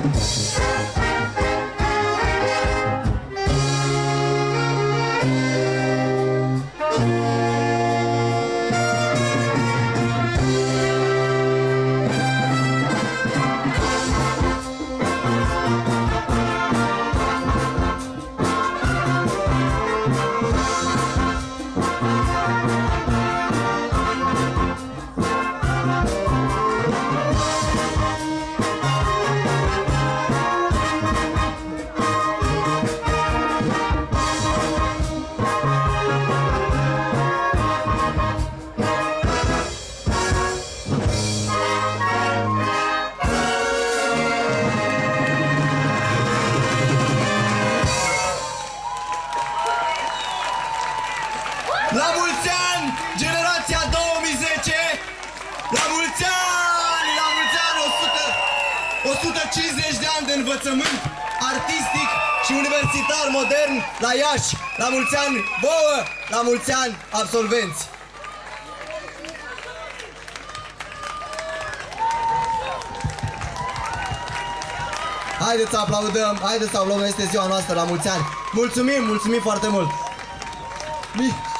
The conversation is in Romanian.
La mulți ani, generația 2010! La mulți ani! La mulți ani! 150 de ani de învățământ artistic și universitar modern la Iași! La mulți ani vouă! La mulți ani, absolvenți! Haideți să aplaudăm, haideți să aplaudăm, este ziua noastră, la mulți ani! Mulțumim, mulțumim foarte mult!